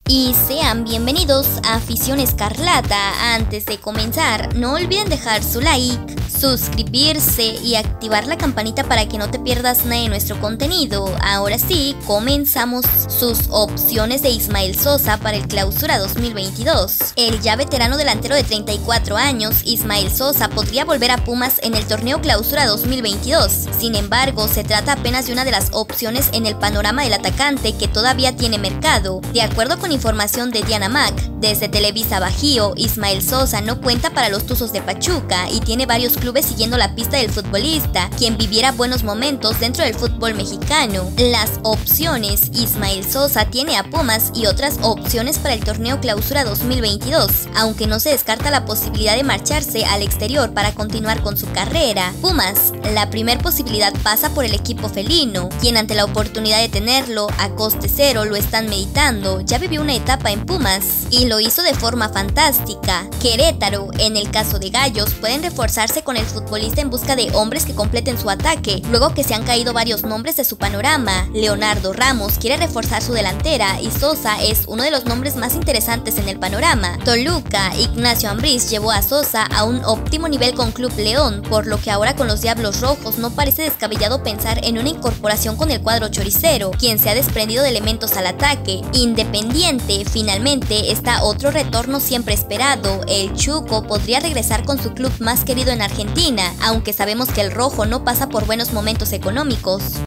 Y sean bienvenidos a Afición Escarlata. Antes de comenzar, no olviden dejar su like, suscribirse y activar la campanita para que no te pierdas nada de nuestro contenido. Ahora sí, comenzamos. Sus opciones de Ismael Sosa para el Clausura 2022. El ya veterano delantero de 34 años, Ismael Sosa, podría volver a Pumas en el torneo Clausura 2022. Sin embargo, se trata apenas de una de las opciones en el panorama del atacante que todavía tiene mercado. De acuerdo con información de Diana Mac, desde Televisa Bajío, Ismael Sosa no cuenta para los Tuzos de Pachuca y tiene varios clubes siguiendo la pista del futbolista, quien viviera buenos momentos dentro del fútbol mexicano. Las opciones: Ismael Sosa tiene a Pumas y otras opciones para el torneo Clausura 2022, aunque no se descarta la posibilidad de marcharse al exterior para continuar con su carrera. Pumas, la primer posibilidad pasa por el equipo felino, quien ante la oportunidad de tenerlo a coste cero lo están meditando. Ya vivió una etapa en Pumas y lo hizo de forma fantástica. Querétaro, en el caso de Gallos, pueden reforzarse con el futbolista en busca de hombres que completen su ataque, luego que se han caído varios nombres de su panorama. Leonardo Ramos quiere reforzar su delantera y Sosa es uno de los nombres más interesantes en el panorama. Toluca, Ignacio Ambriz llevó a Sosa a un óptimo nivel con Club León, por lo que ahora con los Diablos Rojos no parece descabellado pensar en una incorporación con el cuadro choricero, quien se ha desprendido de elementos al ataque. Independiente, finalmente está otro retorno siempre esperado. El Chuco podría regresar con su club más querido en Argentina, aunque sabemos que el rojo no pasa por buenos momentos económicos.